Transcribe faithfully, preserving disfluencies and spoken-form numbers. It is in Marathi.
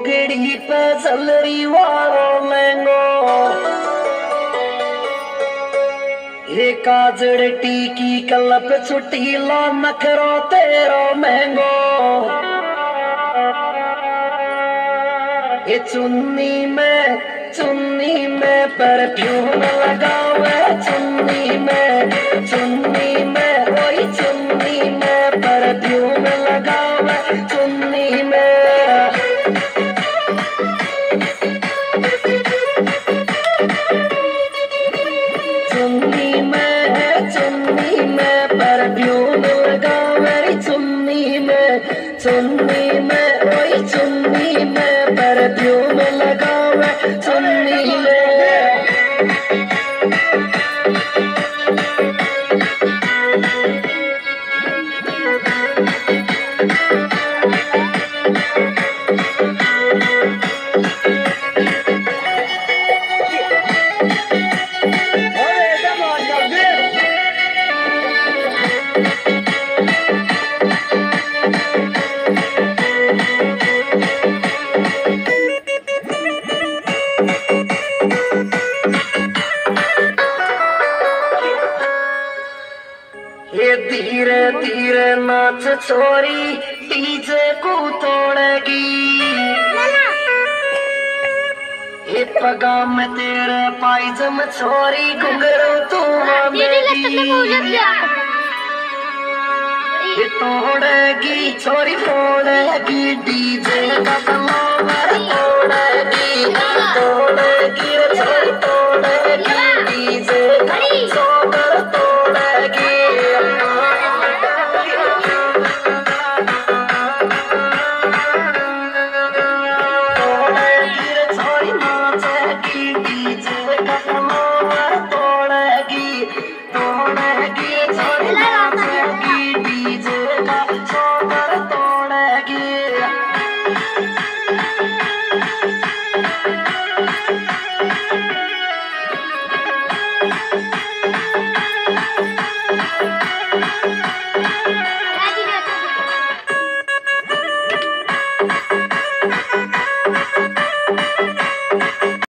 घोगड़ी पे चलरी वालो लेंगो ये काजड़ टीकी कलप छुट्टी लो नखरो तेरो महंगो ये चुन्नी में चुन्नी में परफ्यूम लगावे चुन्नी में चुन्नी में वही चुन्नी में परफ्यूम लगावे चुन्नी में चुन्नी में चुन्नी में परफ्यूम लगावे चुन्नी में चुन्नी में वही चुन्नी में परफ्यूम लगावे चुन्नी में ये धीरे धीरे नाच छोरी डीजे को तोड़ेगी ये पगा में तेरे पायजम छोरी घुंघरू तू ये तोड़ेगी छोरी फोड़ेगी डीजे का तमावर तोड़ेगी तोड़ेगी छोरी तोड़ेगी